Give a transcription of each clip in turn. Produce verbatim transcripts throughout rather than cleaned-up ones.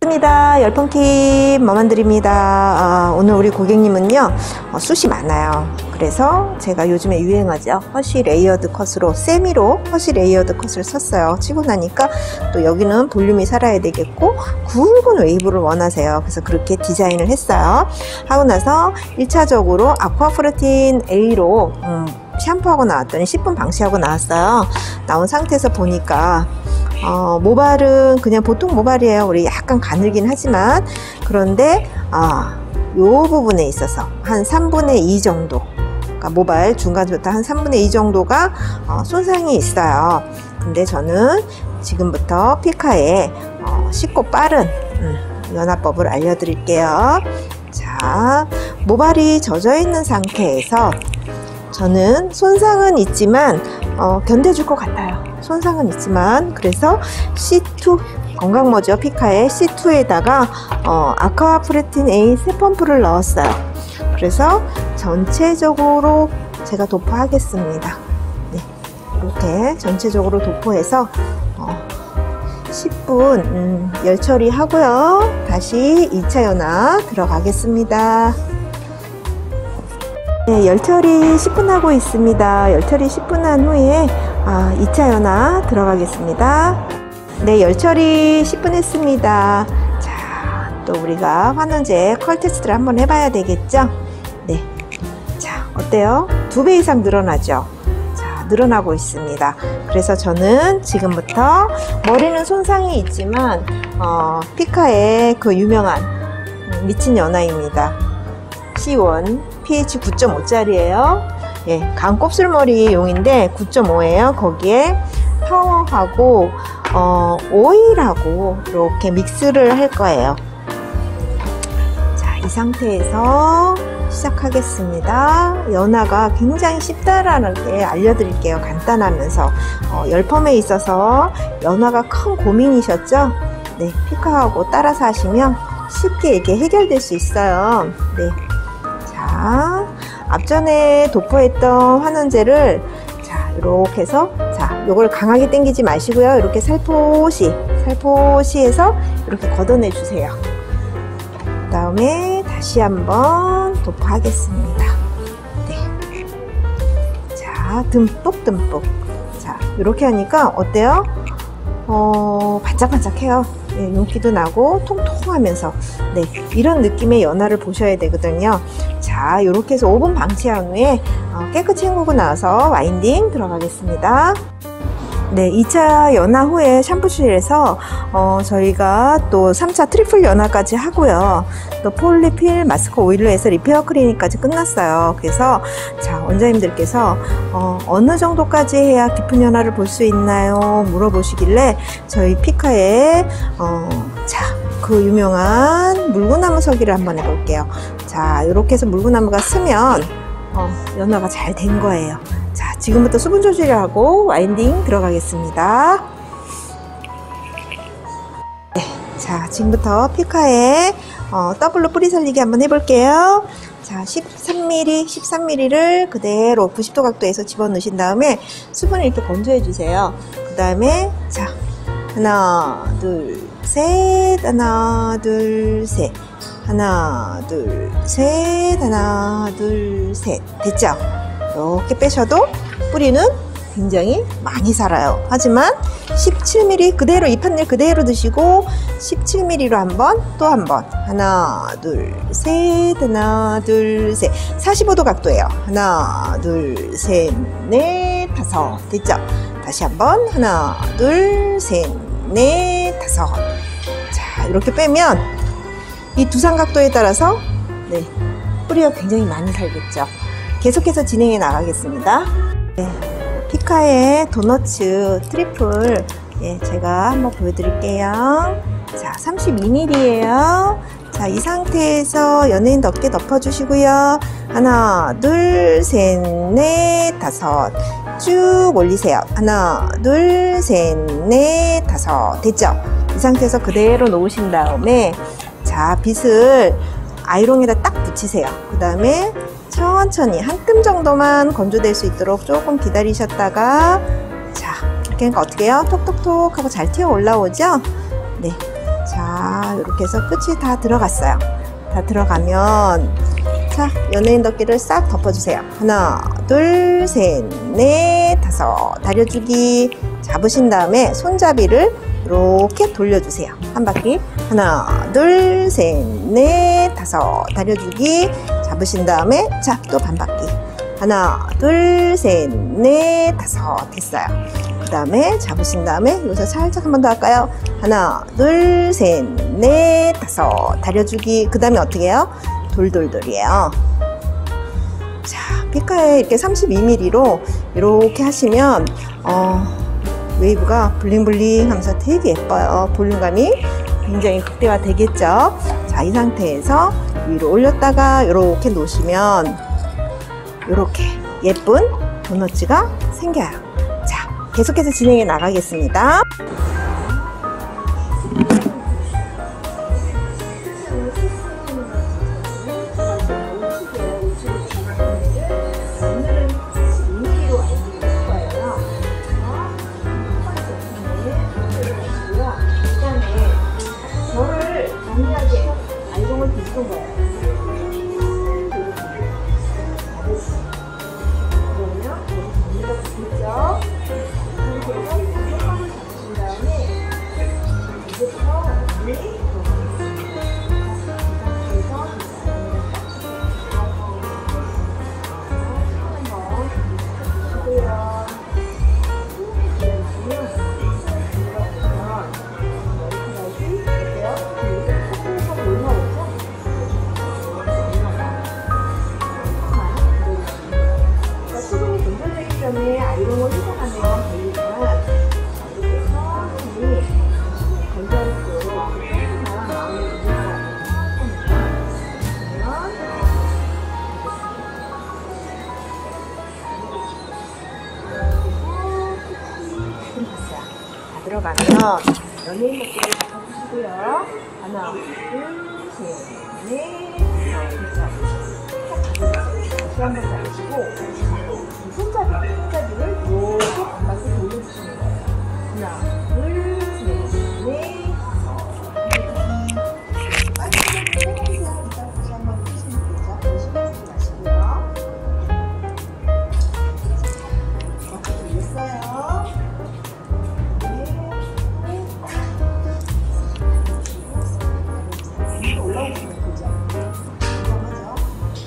반갑습니다. 열펑킴 머만드립니다. 아, 오늘 우리 고객님은요 어, 숱이 많아요. 그래서 제가 요즘에 유행하죠, 허쉬 레이어드 컷으로 세미로 허쉬 레이어드 컷을 썼어요. 치고 나니까 또 여기는 볼륨이 살아야 되겠고 굵은 웨이브를 원하세요. 그래서 그렇게 디자인을 했어요. 하고 나서 일 차적으로 아쿠아프레틴 A로 음, 샴푸하고 나왔더니 십 분 방치하고 나왔어요. 나온 상태에서 보니까 어, 모발은 그냥 보통 모발이에요. 우리 약간 가늘긴 하지만, 그런데 아, 요 부분에 있어서 한 삼분의 이 정도, 그러니까 모발 중간부터 한 삼분의 이 정도가 어, 손상이 있어요. 근데 저는 지금부터 피카의 어, 쉽고 빠른 음, 연화법을 알려드릴게요. 자, 모발이 젖어 있는 상태에서 저는 손상은 있지만 어, 견뎌줄 것 같아요. 손상은 있지만, 그래서 씨 투, 건강모죠 피카의 씨 투에다가 어, 아쿠아프레틴 A 세 펌프를 넣었어요. 그래서 전체적으로 제가 도포하겠습니다. 네, 이렇게 전체적으로 도포해서 어, 십 분 음, 열 처리하고요. 다시 이 차 연화 들어가겠습니다. 네, 열처리 십 분 하고 있습니다. 열처리 십 분 한 후에 아, 이 차 연화 들어가겠습니다. 네, 열처리 십 분 했습니다. 자, 또 우리가 환원제 컬 테스트를 한번 해봐야 되겠죠? 네. 자, 어때요? 두 배 이상 늘어나죠? 자, 늘어나고 있습니다. 그래서 저는 지금부터 머리는 손상이 있지만, 어, 피카의 그 유명한 미친 연화입니다. 씨 원 피에이치 구 점 오짜리예요. 예, 강곱슬머리용인데 구 점 오예요. 거기에 파워하고 어, 오일하고 이렇게 믹스를 할 거예요. 자, 이 상태에서 시작하겠습니다. 연화가 굉장히 쉽다라는 게 알려드릴게요. 간단하면서 어, 열펌에 있어서 연화가 큰 고민이셨죠? 네, 피카하고 따라서 하시면 쉽게 이게 해결될 수 있어요. 네. 자, 앞전에 도포했던 환원제를 자, 이렇게 해서 자, 요걸 강하게 당기지 마시고요. 이렇게 살포시 살포시 해서 이렇게 걷어내 주세요. 그 다음에 다시 한번 도포하겠습니다. 네. 자, 듬뿍 듬뿍. 자, 이렇게 하니까 어때요? 어, 반짝반짝해요. 네, 윤기도 나고 통통하면서, 네, 이런 느낌의 연화를 보셔야 되거든요. 자, 이렇게 해서 오 분 방치한 후에 어, 깨끗이 헹구고 나서 와인딩 들어가겠습니다. 네, 이 차 연화 후에 샴푸실에서 어, 저희가 또 삼 차 트리플 연화까지 하고요. 또 폴리필 마스크 오일로 해서 리페어 클리닉까지 끝났어요. 그래서 자, 원장님들께서 어, 어느 정도까지 해야 깊은 연화를 볼 수 있나요? 물어보시길래 저희 피카의 어, 자, 그 유명한 물구나무 서기를 한번 해볼게요. 자, 이렇게 해서 물구나무가 쓰면 어, 연화가 잘 된 거예요. 자, 지금부터 수분 조절을 하고 와인딩 들어가겠습니다. 네, 자, 지금부터 피카의 어, 더블로 뿌리 살리기 한번 해볼게요. 자, 십삼 밀리미터, 십삼 밀리미터를 그대로 구십 도 각도에서 집어넣으신 다음에 수분을 이렇게 건조해 주세요. 그 다음에 자, 하나, 둘, 셋, 하나, 둘, 셋, 하나, 둘, 셋, 하나, 둘, 셋. 됐죠? 이렇게 빼셔도 뿌리는 굉장히 많이 살아요. 하지만 십칠 밀리미터 그대로 이 판넬 그대로 드시고 십칠 밀리미터로 한번, 또 한 번, 하나, 둘, 셋, 하나, 둘, 셋. 사십오 도 각도예요. 하나, 둘, 셋, 넷, 다섯. 됐죠? 다시 한번, 하나, 둘, 셋, 넷, 다섯. 자, 이렇게 빼면 이 두상 각도에 따라서 네, 뿌리가 굉장히 많이 살겠죠. 계속해서 진행해 나가겠습니다. 네, 피카의 도너츠 트리플, 예, 제가 한번 보여드릴게요. 자, 삼십이 밀리미터예요. 자, 이 상태에서 연예인 덮개 덮어주시고요. 하나, 둘, 셋, 넷, 다섯. 쭉 올리세요. 하나, 둘, 셋, 넷, 다섯. 됐죠? 이 상태에서 그대로 놓으신 다음에 자, 빗을 아이롱에다 딱 붙이세요. 그 다음에 천천히 한 뜸 정도만 건조될 수 있도록 조금 기다리셨다가 자, 이렇게 하니까 어떻게 해요? 톡톡톡 하고 잘 튀어 올라오죠? 네. 자, 이렇게 이렇게 해서 끝이 다 들어갔어요. 다 들어가면 자, 연예인 덮개를 싹 덮어주세요. 하나, 둘, 셋, 넷, 다섯. 다려주기 잡으신 다음에 손잡이를 이렇게 돌려주세요. 한 바퀴. 하나, 둘, 셋, 넷, 다섯. 다려주기 잡으신 다음에 자, 또 반 바퀴. 하나, 둘, 셋, 넷, 다섯. 됐어요. 그 다음에 잡으신 다음에 여기서 살짝 한 번 더 할까요? 하나, 둘, 셋, 넷, 다섯. 다려주기. 그 다음에 어떻게 해요? 돌돌돌이에요. 자, 피카에 이렇게 삼십이 밀리미터로 이렇게 하시면 어, 웨이브가 블링블링 하면서 되게 예뻐요. 볼륨감이 굉장히 극대화 되겠죠. 자, 이 상태에서 위로 올렸다가 이렇게 놓으시면 이렇게 예쁜 도너츠가 생겨요. 자, 계속해서 진행해 나가겠습니다. 아이롱을 해석하면 되니까 이렇게 천천히 건져놓고 하나 마음에 드는 거 그러면 들어가면 연예인 목걸이 잡아주시고요. 하나, 둘, 셋, 넷, 다섯. 다시 한번 잡으시고 손잡이, 손잡이를 이렇게 반바퀴 돌려주시는 거예요. 하나, 둘, 셋, 넷, 다섯. 빠지면 세번째로 다시 한번 푸시면 되죠. 조심해서 마시고요. 이렇게 돌렸어요. 네, 올라오시면 되죠. 이상하죠?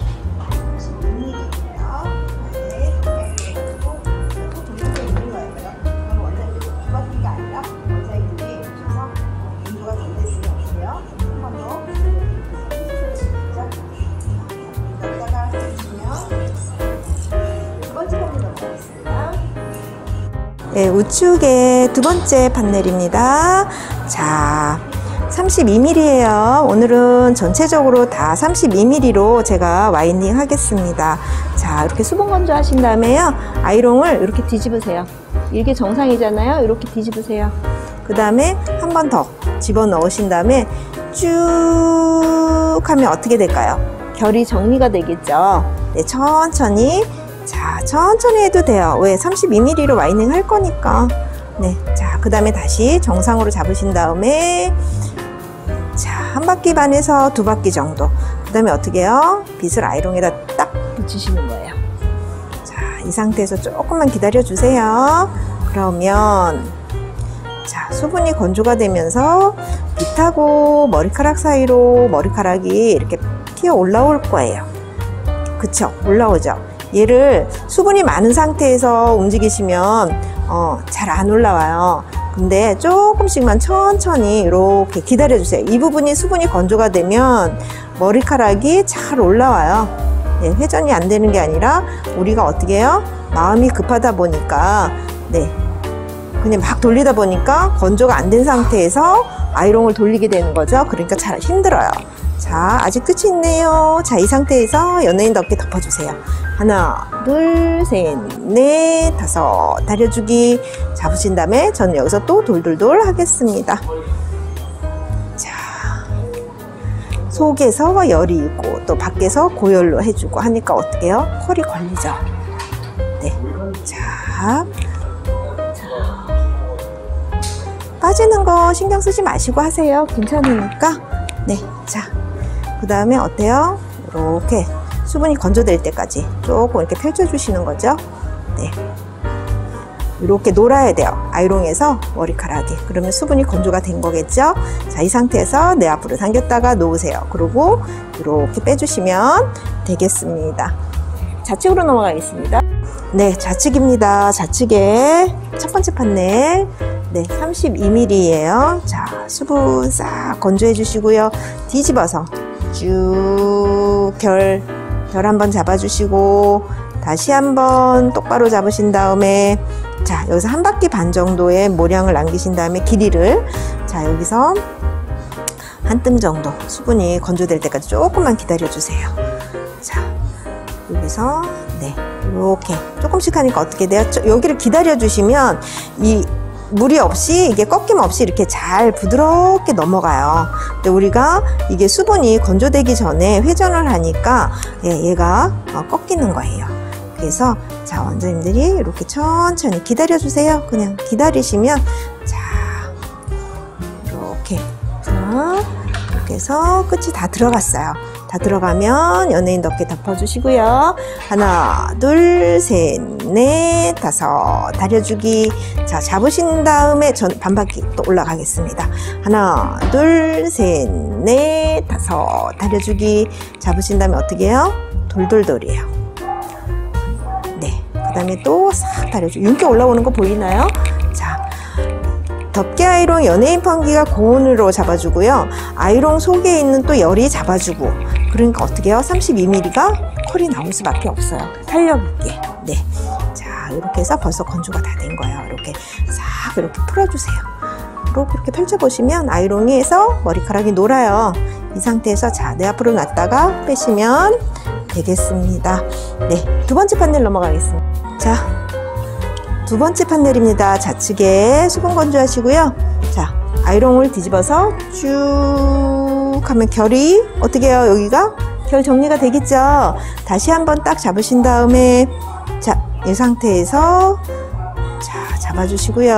네, 우측의 두 번째 판넬입니다. 자, 삼십이 밀리미터예요. 오늘은 전체적으로 다 삼십이 밀리미터로 제가 와인딩 하겠습니다. 자, 이렇게 수분 건조 하신 다음에요. 아이롱을 이렇게 뒤집으세요. 이게 정상이잖아요. 이렇게 뒤집으세요. 그 다음에 한 번 더 집어 넣으신 다음에 쭉 하면 어떻게 될까요? 결이 정리가 되겠죠. 네, 천천히. 자, 천천히 해도 돼요. 왜? 삼십이 밀리미터로 와이닝 할 거니까. 네. 자, 그 다음에 다시 정상으로 잡으신 다음에 자, 한 바퀴 반에서 두 바퀴 정도. 그 다음에 어떻게 해요? 빗을 아이롱에다 딱 붙이시는 거예요. 자, 이 상태에서 조금만 기다려 주세요. 그러면 자, 수분이 건조가 되면서 빗하고 머리카락 사이로 머리카락이 이렇게 튀어 올라올 거예요. 그쵸? 올라오죠? 얘를 수분이 많은 상태에서 움직이시면 어, 잘 안 올라와요. 근데 조금씩만 천천히 이렇게 기다려 주세요. 이 부분이 수분이 건조가 되면 머리카락이 잘 올라와요. 네, 회전이 안 되는 게 아니라 우리가 어떻게 해요? 마음이 급하다 보니까 네, 그냥 막 돌리다 보니까 건조가 안 된 상태에서 아이롱을 돌리게 되는 거죠. 그러니까 잘 힘들어요. 자, 아직 끝이 있네요. 자, 이 상태에서 연예인 덮개 덮어주세요. 하나, 둘, 셋, 넷, 다섯. 다려주기 잡으신 다음에 저는 여기서 또 돌돌돌 하겠습니다. 자, 속에서 열이 있고 또 밖에서 고열로 해주고 하니까 어떻게 해요? 컬이 걸리죠. 네, 자, 자, 빠지는 거 신경 쓰지 마시고 하세요. 괜찮으니까. 네, 자, 그 다음에 어때요? 이렇게 수분이 건조될 때까지 조금 이렇게 펼쳐주시는 거죠. 네, 이렇게 놀아야 돼요. 아이롱에서 머리카락이. 그러면 수분이 건조가 된 거겠죠. 자, 이 상태에서 내 앞으로 당겼다가 놓으세요. 그리고 이렇게 빼주시면 되겠습니다. 좌측으로 넘어가겠습니다. 네, 좌측입니다. 좌측에 첫 번째 판넬. 네, 삼십이 밀리미터예요. 자, 수분 싹 건조해 주시고요. 뒤집어서 쭉 결, 결 한번 잡아주시고 다시 한번 똑바로 잡으신 다음에 자, 여기서 한 바퀴 반 정도의 모량을 남기신 다음에 길이를 자, 여기서 한 뜸 정도 수분이 건조될 때까지 조금만 기다려 주세요. 자, 여기서 네, 이렇게 조금씩 하니까 어떻게 돼요? 여기를 기다려 주시면 이 무리 없이 이게 꺾임 없이 이렇게 잘 부드럽게 넘어가요. 근데 우리가 이게 수분이 건조되기 전에 회전을 하니까 예, 얘가 어, 꺾이는 거예요. 그래서 자, 원장님들이 이렇게 천천히 기다려 주세요. 그냥 기다리시면 자, 이렇게 자, 이렇게 해서 끝이 다 들어갔어요. 다 들어가면 연예인 덮개 덮어주시고요. 하나, 둘, 셋, 넷, 다섯. 다려주기. 자, 잡으신 다음에 전 반바퀴 또 올라가겠습니다. 하나, 둘, 셋, 넷, 다섯. 다려주기. 잡으신 다음에 어떻게 해요? 돌돌돌이에요. 네. 그 다음에 또 싹 다려주기. 윤기 올라오는 거 보이나요? 자. 덮개 아이롱 연예인 펌기가 고온으로 잡아주고요. 아이롱 속에 있는 또 열이 잡아주고. 그러니까 어떻게 해요? 삼십이 밀리미터가 컬이 나올 수밖에 없어요. 탄력 있게. 네. 자, 이렇게 해서 벌써 건조가 다 된 거예요. 이렇게 싹 이렇게 풀어주세요. 이렇게, 이렇게 펼쳐보시면 아이롱에서 머리카락이 놀아요. 이 상태에서 자, 내 앞으로 놨다가 빼시면 되겠습니다. 네. 두 번째 판넬 넘어가겠습니다. 자. 두 번째 판넬입니다. 좌측에 수분 건조하시고요. 자, 아이롱을 뒤집어서 쭉 하면 결이 어떻게 해요? 여기가 결 정리가 되겠죠? 다시 한번 딱 잡으신 다음에 자, 이 상태에서 자, 잡아주시고요.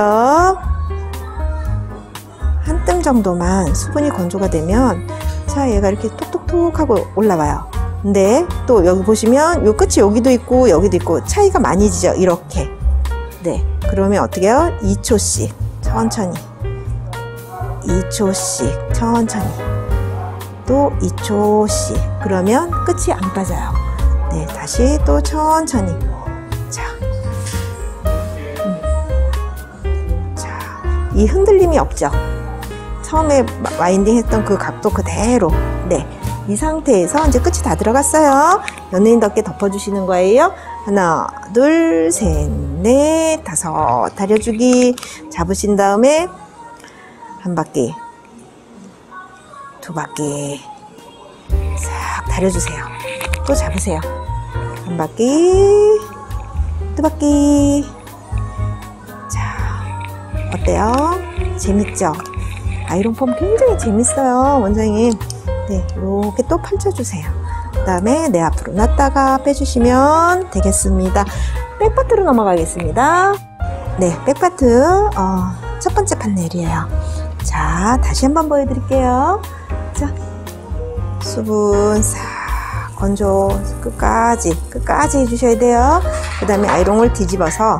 한 뜸 정도만 수분이 건조가 되면 자, 얘가 이렇게 톡톡톡 하고 올라와요. 근데 또 여기 보시면 요 끝이 여기도 있고 여기도 있고 차이가 많이 지죠? 이렇게. 네, 그러면 어떻게 해요? 이 초씩 천천히 이 초씩 천천히 또 이 초씩 그러면 끝이 안 빠져요. 네, 다시 또 천천히 자, 음. 자, 이 흔들림이 없죠? 처음에 와인딩 했던 그 각도 그대로. 네, 이 상태에서 이제 끝이 다 들어갔어요. 연예인 덮개 덮어주시는 거예요. 하나, 둘, 셋, 넷, 다섯. 다려주기. 잡으신 다음에 한 바퀴, 두 바퀴 싹 다려주세요. 또 잡으세요. 한 바퀴, 두 바퀴. 자, 어때요? 재밌죠? 아이롱 펌 굉장히 재밌어요, 원장님. 네, 이렇게 또 펼쳐주세요. 그 다음에 내 앞으로 놨다가 빼주시면 되겠습니다. 백파트로 넘어가겠습니다. 네, 백파트 어, 첫 번째 판넬이에요. 자, 다시 한번 보여드릴게요. 자, 수분 싹 건조 끝까지 끝까지 해주셔야 돼요. 그 다음에 아이롱을 뒤집어서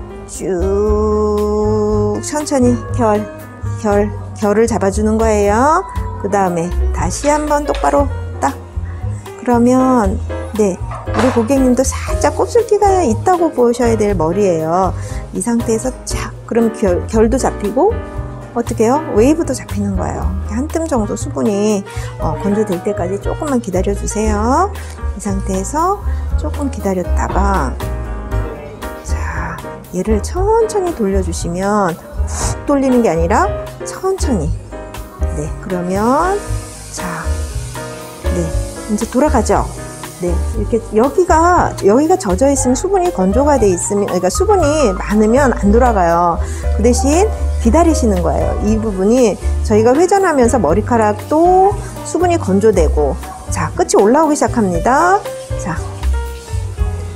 쭉 천천히 결, 결, 결을 잡아주는 거예요. 그 다음에 다시 한번 똑바로 딱. 그러면 네, 우리 고객님도 살짝 곱슬기가 있다고 보셔야 될 머리예요. 이 상태에서 쫙 그럼 결, 결도 잡히고 어떻게 해요? 웨이브도 잡히는 거예요. 한 뜸 정도 수분이 어, 건조될 때까지 조금만 기다려 주세요. 이 상태에서 조금 기다렸다가 자, 얘를 천천히 돌려주시면 훅 돌리는 게 아니라 천천히. 네, 그러면 자, 네, 이제 돌아가죠. 네, 이렇게 여기가 여기가 젖어 있으면 수분이 건조가 돼 있으면, 그러니까 수분이 많으면 안 돌아가요. 그 대신 기다리시는 거예요. 이 부분이 저희가 회전하면서 머리카락도 수분이 건조되고, 자, 끝이 올라오기 시작합니다. 자,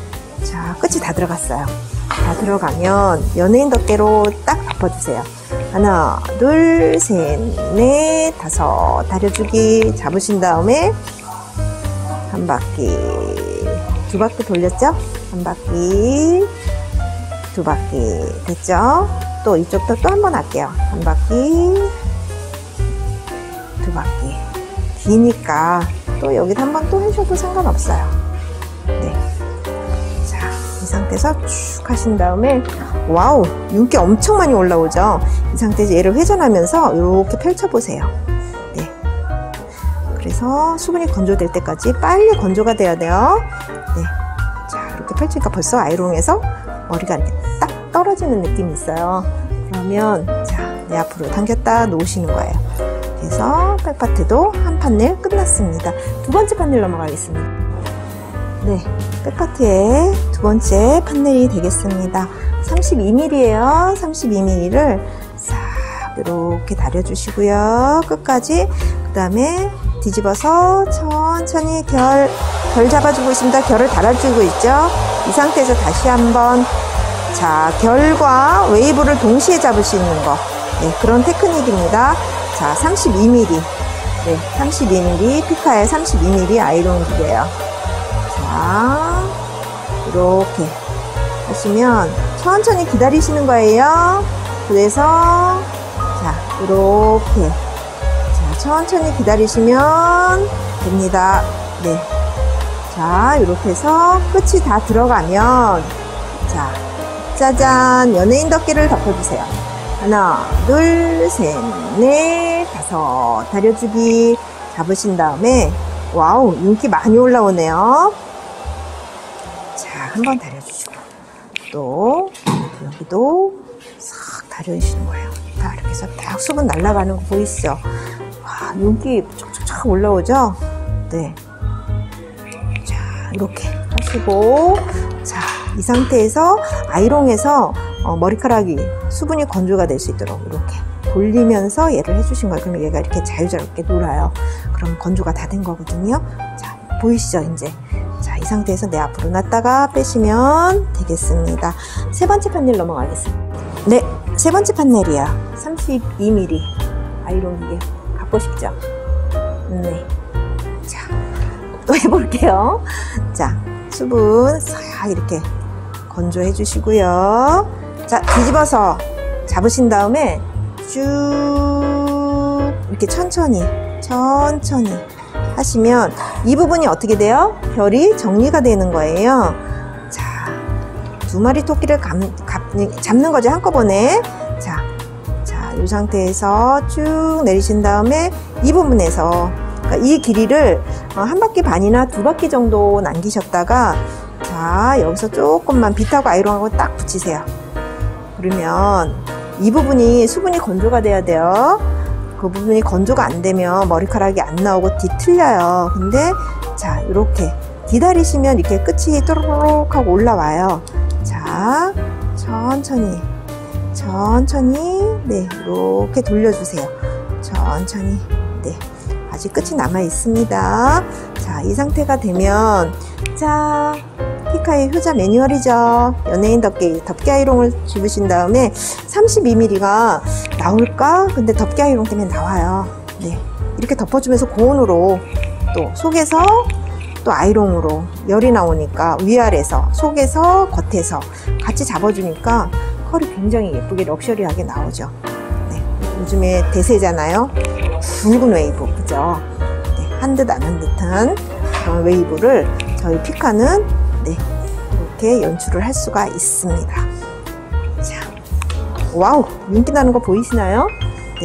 자, 끝이 다 들어갔어요. 다 들어가면 연예인 덮개로 딱 덮어주세요. 하나, 둘, 셋, 넷, 다섯. 다려주기 잡으신 다음에 한 바퀴, 두 바퀴 돌렸죠? 한 바퀴, 두 바퀴 됐죠? 또 이쪽도 또 한 번 할게요. 한 바퀴, 두 바퀴. 기니까 또 여기도 한 번 또 해줘도 상관없어요. 네. 자, 이 상태에서 쭉 하신 다음에 와우, 윤기 엄청 많이 올라오죠? 이 상태에서 얘를 회전하면서 이렇게 펼쳐보세요. 네. 그래서 수분이 건조될 때까지 빨리 건조가 돼야 돼요. 네. 자, 이렇게 펼치니까 벌써 아이롱에서 머리가 이렇게 딱 떨어지는 느낌이 있어요. 그러면 자, 내 앞으로 당겼다 놓으시는 거예요. 그래서 백파트도 한 판넬 끝났습니다. 두 번째 판넬 넘어가겠습니다. 네, 백파트의 두 번째 판넬이 되겠습니다. 삼십이 밀리미터예요. 삼십이 밀리미터를 싹 이렇게 다려주시고요. 끝까지. 그 다음에 뒤집어서 천천히 결, 결 잡아주고 있습니다. 결을 달아주고 있죠. 이 상태에서 다시 한번 자, 결과 웨이브를 동시에 잡을 수 있는 거. 네, 그런 테크닉입니다. 자, 삼십이 밀리미터. 네, 삼십이 밀리미터. 피카의 삼십이 밀리미터 아이롱 기계예요. 자, 이렇게 하시면 천천히 기다리시는 거예요. 그래서 자, 이렇게 자, 천천히 기다리시면 됩니다. 네. 자, 이렇게 해서 끝이 다 들어가면 자, 짜잔, 연예인 덮개를 덮어주세요. 하나, 둘, 셋, 넷, 다섯. 다려주기 잡으신 다음에 와우, 윤기 많이 올라오네요. 자, 한번 다려주시고 또 여기도 싹 다려주시는 거예요. 다 이렇게 해서 딱 수분 날아가는 거 보이시죠? 와, 윤기 쫙쫙쫙 올라오죠? 네. 자, 이렇게 하시고 자, 이 상태에서 아이롱에서 어, 머리카락이 수분이 건조가 될 수 있도록 이렇게 돌리면서 얘를 해주신 거예요. 그러면 얘가 이렇게 자유자유롭게 놀아요. 그럼 건조가 다 된 거거든요. 자, 보이시죠? 이제 자, 이 상태에서 내 앞으로 놨다가 빼시면 되겠습니다. 세 번째 판넬 넘어가겠습니다. 네, 세 번째 판넬이야. 삼십이 밀리미터 아이롱 기계 갖고 싶죠? 네. 자, 또 해볼게요. 자, 수분 싹 이렇게 건조해 주시고요. 자, 뒤집어서 잡으신 다음에 쭉 이렇게 천천히 천천히 하시면 이 부분이 어떻게 돼요? 결이 정리가 되는 거예요. 자, 두 마리 토끼를 감, 감, 잡는 거죠, 한꺼번에. 자, 자, 이 상태에서 쭉 내리신 다음에 이 부분에서 그러니까 이 길이를 한 바퀴 반이나 두 바퀴 정도 남기셨다가 자, 여기서 조금만 빗하고 아이롱하고 딱 붙이세요. 그러면 이 부분이 수분이 건조가 돼야 돼요. 그 부분이 건조가 안 되면 머리카락이 안 나오고 뒤틀려요. 근데 자, 이렇게 기다리시면 이렇게 끝이 또르륵 하고 올라와요. 자, 천천히 천천히 네, 이렇게 돌려주세요. 천천히. 네, 아직 끝이 남아 있습니다. 자, 이 상태가 되면 자, 피카의 효자 매뉴얼이죠. 연예인 덮개, 덮개 아이롱을 집으신 다음에 삼십이 밀리미터가 나올까? 근데 덮개 아이롱 때문에 나와요. 네, 이렇게 덮어주면서 고온으로 또 속에서 또 아이롱으로 열이 나오니까 위아래에서 속에서 겉에서 같이 잡아주니까 컬이 굉장히 예쁘게 럭셔리하게 나오죠. 네, 요즘에 대세잖아요. 붉은 웨이브, 그죠? 네, 한 듯 안 한 듯한 그런 웨이브를 저희 피카는 네, 이렇게 연출을 할 수가 있습니다. 자, 와우, 윤기 나는 거 보이시나요? 네.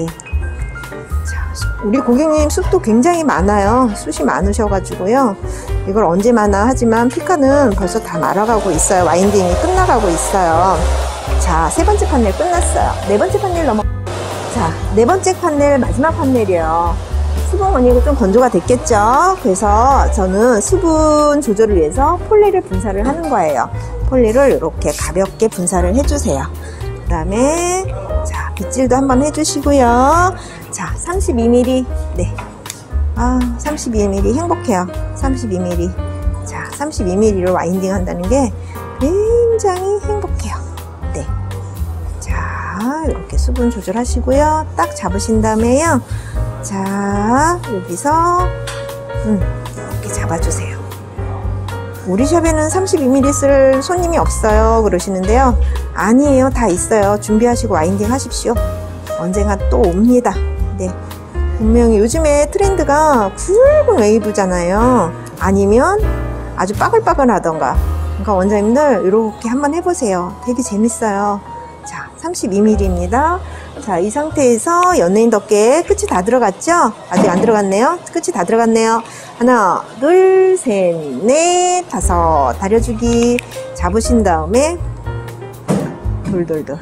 자, 우리 고객님 숱도 굉장히 많아요. 숱이 많으셔가지고요. 이걸 언제 마나 하지만 피카는 벌써 다 말아가고 있어요. 와인딩이 끝나가고 있어요. 자, 세 번째 판넬 끝났어요. 네 번째 판넬 넘어. 자, 네 번째 판넬 마지막 판넬이에요. 수분 원익이 좀 건조가 됐겠죠. 그래서 저는 수분 조절을 위해서 폴리를 분사를 하는 거예요. 폴리를 이렇게 가볍게 분사를 해주세요. 그 다음에 자, 빗질도 한번 해주시고요. 자, 삼십이 밀리미터. 네, 아, 삼십이 밀리미터 행복해요. 삼십이 밀리미터. 자, 삼십이 밀리미터로 와인딩 한다는 게 굉장히 행복해요. 네, 자, 이렇게 수분 조절하시고요. 딱 잡으신 다음에요. 자, 여기서 음, 이렇게 잡아주세요. 우리 샵에는 삼십이 밀리미터 쓸 손님이 없어요 그러시는데요. 아니에요. 다 있어요. 준비하시고 와인딩 하십시오. 언젠가 또 옵니다. 네, 분명히 요즘에 트렌드가 굵은 웨이브잖아요. 아니면 아주 빠글빠글 하던가. 그러니까 원장님들 이렇게 한번 해보세요. 되게 재밌어요. 자, 삼십이 밀리미터입니다. 자, 이 상태에서 연예인 덮개 끝이 다 들어갔죠? 아직 안 들어갔네요. 끝이 다 들어갔네요. 하나, 둘, 셋, 넷, 다섯. 다려주기 잡으신 다음에 돌돌돌.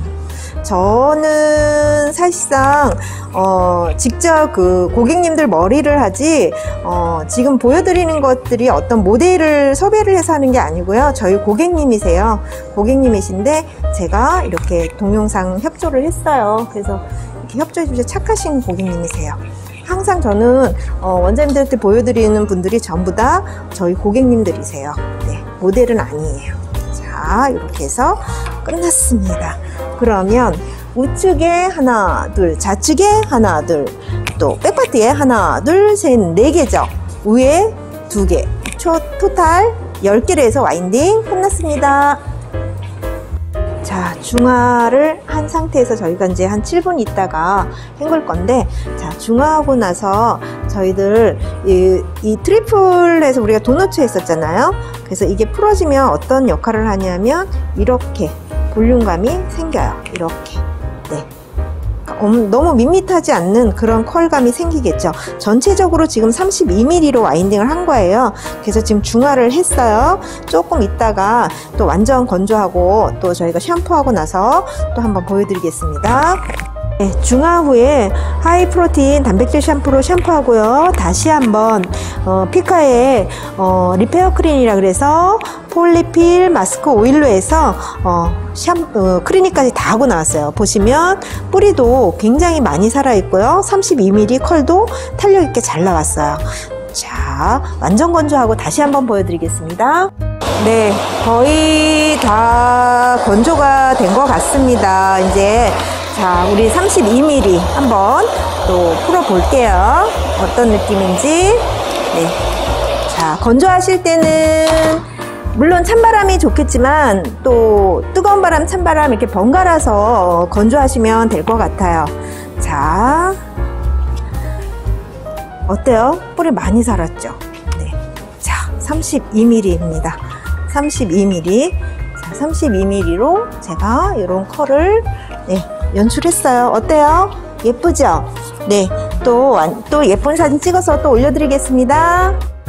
저는 사실상 어, 직접 그 고객님들 머리를 하지 어, 지금 보여드리는 것들이 어떤 모델을 섭외를 해서 하는 게 아니고요. 저희 고객님이세요. 고객님이신데 제가 이렇게 동영상 협조를 했어요. 그래서 이렇게 협조해 주셔서 착하신 고객님이세요. 항상 저는 어, 원장님들한테 보여드리는 분들이 전부 다 저희 고객님들이세요. 네, 모델은 아니에요. 자, 이렇게 해서 끝났습니다. 그러면 우측에 하나, 둘, 좌측에 하나, 둘, 또 백파트에 하나, 둘, 셋, 네 개죠. 위에 두 개. 초, 토탈 열 개를 해서 와인딩 끝났습니다. 자, 중화를 한 상태에서 저희가 이제 한 칠 분 있다가 헹굴 건데, 자, 중화하고 나서 저희들 이, 이 트리플에서 우리가 도너츠 했었잖아요. 그래서 이게 풀어지면 어떤 역할을 하냐면 이렇게 볼륨감이 생겨요. 이렇게. 네. 너무 밋밋하지 않는 그런 컬감이 생기겠죠. 전체적으로 지금 삼십이 밀리미터로 와인딩을 한 거예요. 그래서 지금 중화를 했어요. 조금 있다가 또 완전 건조하고 또 저희가 샴푸하고 나서 또 한번 보여드리겠습니다. 네, 중화 후에 하이 프로틴 단백질 샴푸로 샴푸하고요. 다시 한번 어, 피카의 어, 리페어 크린이라 그래서 폴리필 마스크 오일로 해서 어, 샴, 어, 크리니까지 다 하고 나왔어요. 보시면 뿌리도 굉장히 많이 살아있고요. 삼십이 밀리미터 컬도 탄력있게 잘 나왔어요. 자, 완전 건조하고 다시 한번 보여드리겠습니다. 네, 거의 다 건조가 된 것 같습니다. 이제 자, 우리 삼십이 밀리미터 한번 또 풀어 볼게요. 어떤 느낌인지. 네. 자, 건조하실 때는 물론 찬바람이 좋겠지만 또 뜨거운 바람, 찬바람 이렇게 번갈아서 건조하시면 될 것 같아요. 자, 어때요? 뿌리 많이 살았죠? 네. 자, 삼십이 밀리미터입니다. 삼십이 밀리미터. 자, 삼십이 밀리미터로 제가 이런 컬을 네, 연출했어요. 어때요? 예쁘죠? 네. 또, 또 예쁜 사진 찍어서 또 올려드리겠습니다.